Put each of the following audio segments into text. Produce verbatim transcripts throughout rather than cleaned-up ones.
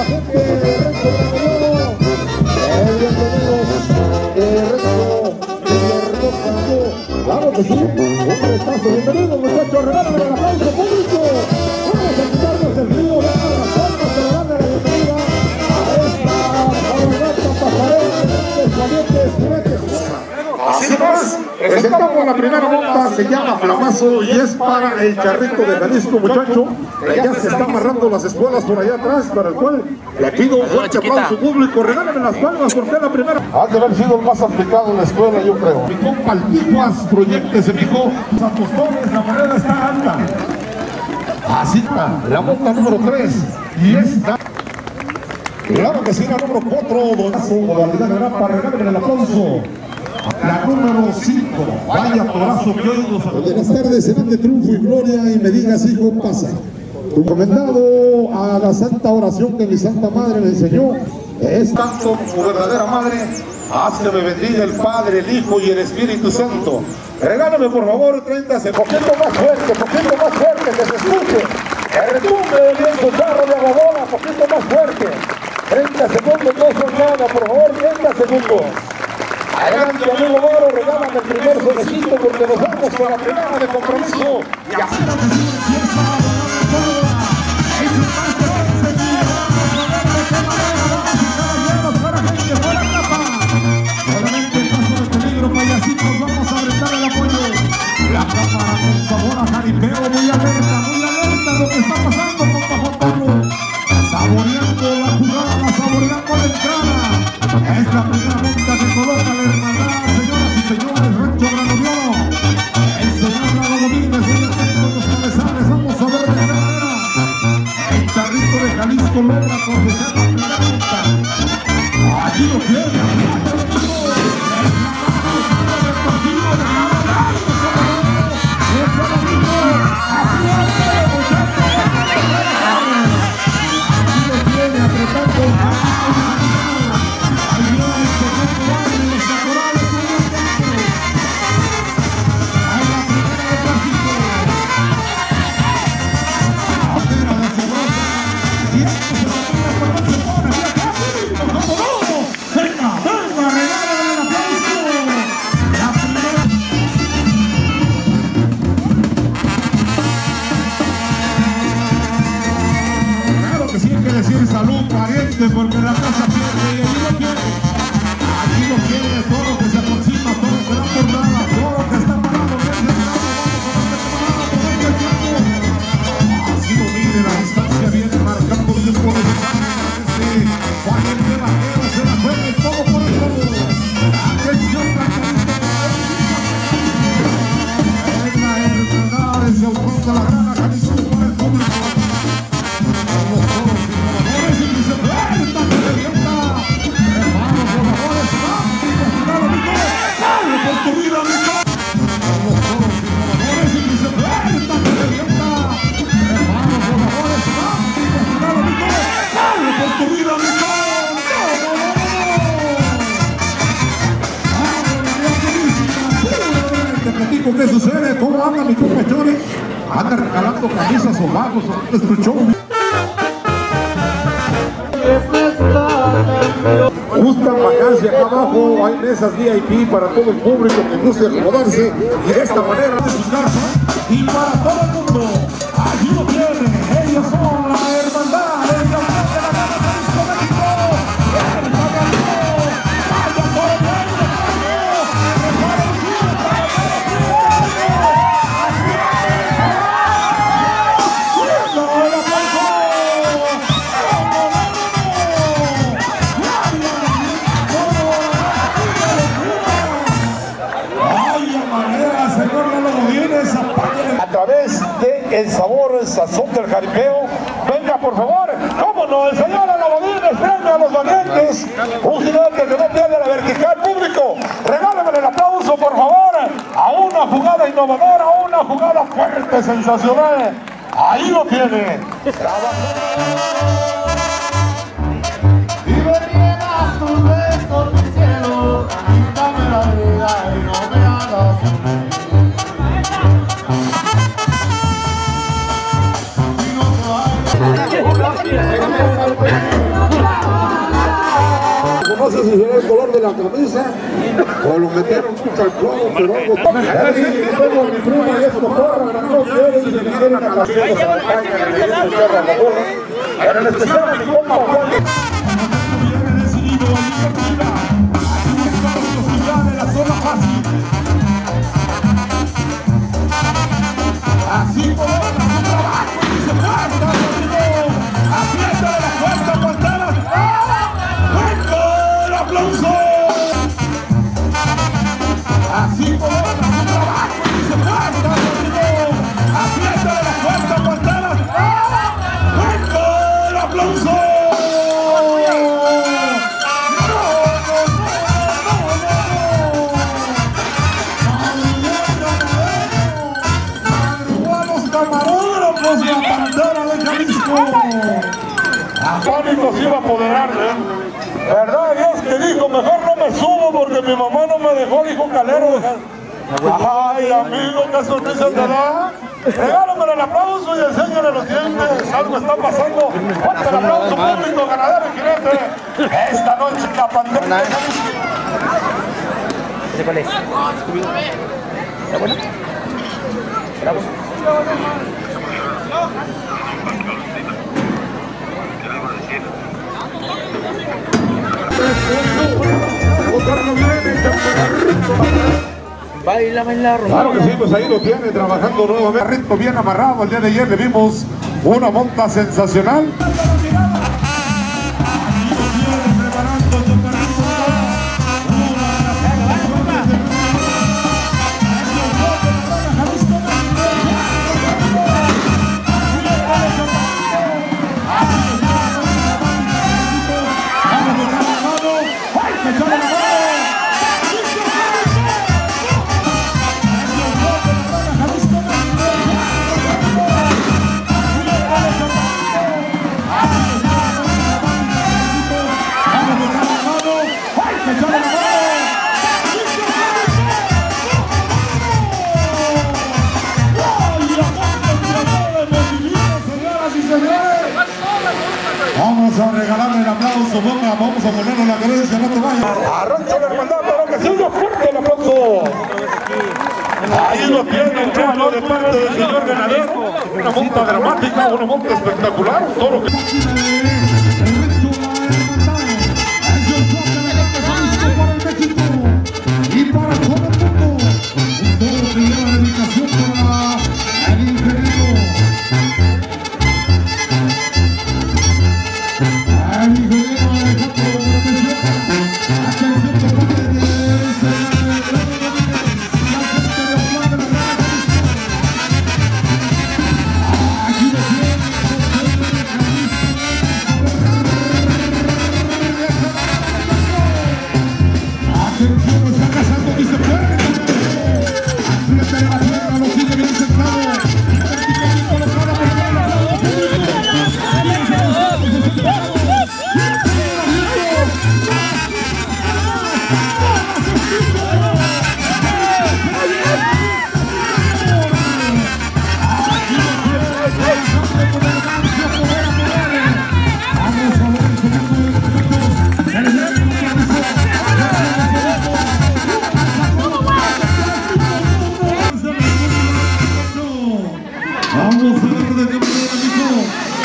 gente de Renzo Granadero. Bienvenidos de Renzo de Claro que sí, un retazo. Bienvenidos muchachos, regálenme el aplauso público. Vamos a quitarnos el frío, vengan las palmas para darle la bienvenida a esta cabalgata pasarela de valientes jinetes. Así más, presentamos la primera monta, se llama Flamazo y es para el Charrito de Jalisco, muchacho. Ya se están amarrando las espuelas por allá atrás, para el cual le pido un fuerte aplauso público. Regálenme las palmas porque es la primera. Ha de haber sido el más aplicado en la escuela, yo creo. Mi compa el Tijuas, proyectese, mijo. Los apostones, la moneda está alta. Así está, la monta número tres. Y esta. Claro que sí, la número cuatro, donazo, modalidad de grapa. Regálenme el aplauso. La número cinco, vaya torazo que hoy nos... Buenas tardes, serán de triunfo y gloria y me digas, hijo, pasa. Encomendado a la santa oración que mi santa madre me enseñó, es tanto como verdadera madre, haz que me bendiga el Padre, el Hijo y el Espíritu Santo. Regálame por favor treinta segundos, poquito más fuerte, poquito más fuerte, que se escuche, que retumbe bien su carro de ababola, poquito más fuerte. treinta segundos no son nada, por favor, treinta segundos. Adelante, amigo Moro, regálame el primer sobrecito porque nos vamos con la primera de compromiso. Y así lo que sí empieza a volar fuera gente, fuera capa. Solamente en caso de peligro, payasitos, vamos a prestar el apoyo. La cámara con sabor a jaripeo, muy alerta, muy alerta lo que está pasando con Bajo Pablo. Saboreando la jugada, saboreando la entrada. Es la primera monta que coloca la hermandad, señoras y señores, Rancho Granadero. El señor Lalo Domínguez, voy a tener con los cabezales, vamos a ver de qué manera el Charrito de Jalisco logra cortejar la primera monta. Allí lo tiene, porque la casa pierde y allí lo quiere, allí lo quiere, todo que se aproxima, todo que da por nada, todo que está parado, que es nada, vamos a ver que está parado, por el tiempo. Así lo mide la distancia, viene marcando el tiempo de este valiente vaquero, se la juega y todo por el todo. Atención, la carita es la hermandad, es el autor de la grana, Jalisco por el público. Los toros innovadores y viceversa. ¿Qué sucede? ¿Cómo anda mi compa Chori? Anda regalando camisas o vagos o es tu show. Gustan vacancia acá abajo, hay mesas V I P para todo el público que guste acomodarse y de esta manera de sus casas y para todo el mundo. Allí lo tienen, ellos son la hermandad, el campeón de la Gana Jalisco México, el Magalino, vaya por el rey de Magalino, prepara el giro para el a través de el sabor, el sazón del jaripeo. Venga por favor, cómo no, el señor Alabodines, venga a los valientes, un jinete que no pierde la vertical. Público, regálame el aplauso por favor a una jugada innovadora, a una jugada fuerte, sensacional. Ahí lo tiene. Y me llenas tus besos, mi cielo, quítame la vida y no me hagas sufrir. Gracias. no sé si será el color de la camisa o lo metieron mucho al cloro, pero algo. Tengo mi prima y es motora, no quiere y se le quieren a la fiesta. En el especial de mi compa Juan. Viene decidido a Libertad. Aquí buscamos posibilidad de la zona fácil. Así coloca su trabajo y se pasa, amigo. Aprieta de la cuarta pantalla. ¡Fuerte el aplauso! Así coloca su trabajo y se pasa, amigo. Aprieta de la cuarta pantalla. ¡Fuerte el aplauso! Camarógrafos de la Pantera de Jalisco. Apánico se iba a apoderar, ¿eh? ¿Verdad? Dios que dijo, mejor no me subo porque mi mamá no me dejó, dijo Calero. Ay, amigo, qué sorpresa te da. Regálame el aplauso y enséñale los dientes. Algo está pasando. Fuerte el aplauso público, ganadero y jinete. Esta noche en la Pantera de Jalisco. ¿Cuál es? ¿Está bueno? ¿Está bueno? Baila, baila, Romero. Claro que sí, pues ahí lo tiene, trabajando nuevamente. Ritmo bien amarrado, el día de ayer le vimos una monta sensacional. Vamos a regalarle el aplauso, ponga, vamos a ponerle la creencia, no te vayas. Arrancha la hermandad, pero que siga fuerte el aplauso. Ahí lo tiene el pueblo de parte del señor ganadero. Una monta dramática, una monta espectacular, todo lo que... Y para todo el mundo, un todo que lleva dedicación para el ingeniero. El ingeniero Alejandro de Protección. Atención por parte de aquí lo tiene. Atención, lo está cazando, dice fuerte. Aprieta de la tierra, lo sigue bien centrado. Bien colocado por el lado vamos a ver de qué manera, amigo.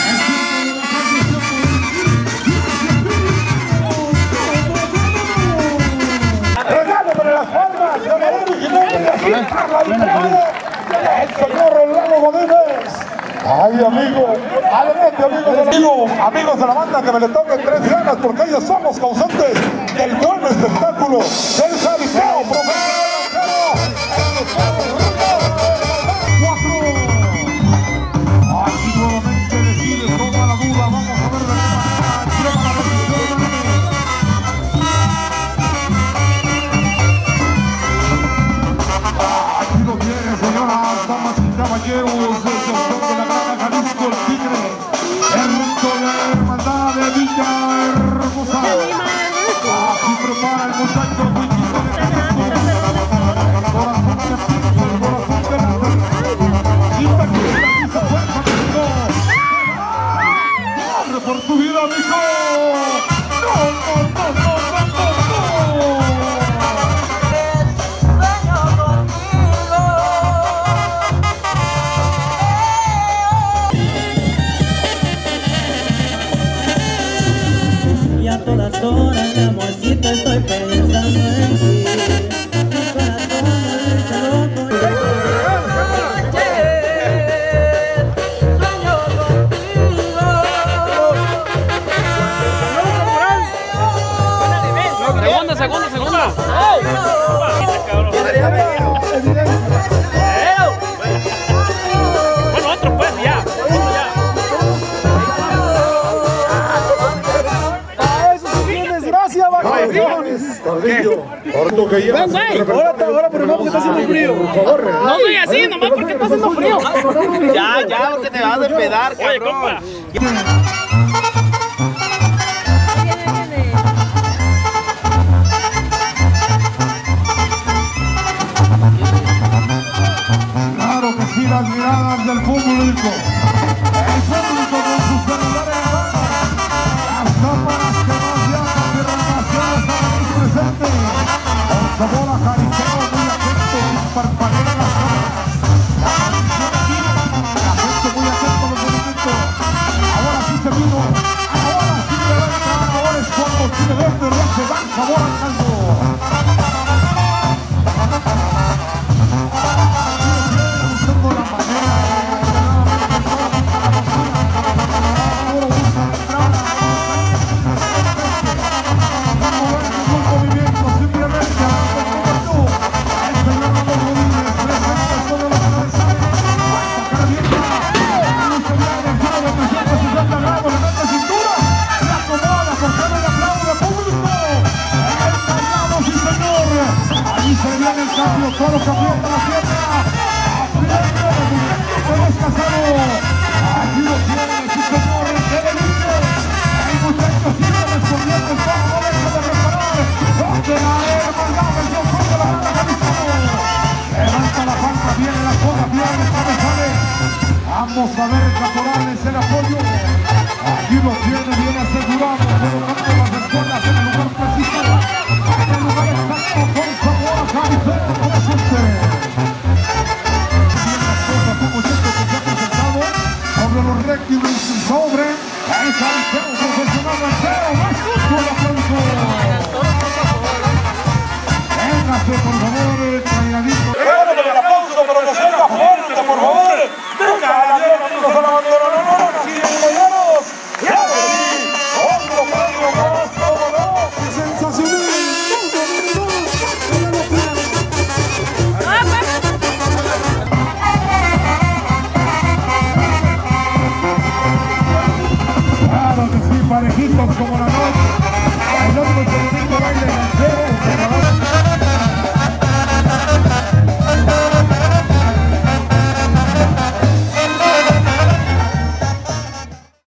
Regálame las palmas, ganadero y jinete, el señor Rolando Godínez. Ay, amigo, adelante, amigos de la, amigo, amigos de la banda, que me le toquen tres ganas, porque ellos somos causantes del buen espectáculo del Jalisco profesional. Aquí nuevamente decide toda la duda, vamos a ver de qué manera la repetición. Aquí lo tiene, señoras, damas y caballeros, el campeón de la Granja Jalisco, el Tigre, el resto de la hermandad de Villa Hermosa. Aquí prepara el muchacho Wikito de Jalisco. a todas horas, mi amorcito, estoy pensando en ti. Mi corazón me dice loco. Sueño contigo. Segunda, segunda, segunda. Bueno, otro pues, ya. Gracias, vacaciones. Carrillo, ahora que llevas. Ahora, ahora, pero no porque está haciendo frío. Por favor. No soy así, nomás porque está haciendo frío. Ya, ya, porque te vas a empedar, cabrón. Oye, compa. Claro que sí, las miradas del público. El público con sus celulares en mano. Las cámaras que más llaman y demasiado están aquí presentes. Con sabor a jaripeo, muy atento, sin parpadear las cámaras. La atención aquí, la gente muy atento a los movimientos. Ahora sí se vino, ahora sí le va a entrar, ahora es cuando tiene verde, le hace dan sabor al caldo. Solo cambiando la pierna. Aprieta el movimiento que no es casado. Aquí lo tiene, sí señor, que le dice. El muchacho sigue respondiendo el paso, no deja de reparar. Donde la hermandad del Dios de la banda Jalisco. Levanta la palma, viene la cola, viene el cabezales. Vamos a ver Caporales el apoyo. Aquí lo tiene bien asegurado, colocando las escuelas en el lugar preciso. En el lugar exacto, con sabor a Jalisco. Los réctiles sobre el cariceo profesional Mateo, más justo el aplauso. Véngase, por favor, calladito. Regálame el aplauso, pero que sea fuerte, por favor. Venga, amigos de la bandera, no, no, no, aquí compañeros. Y ahora sí, otro premio más, cómo no. Sensacional. Parejitos como la noche, bailando el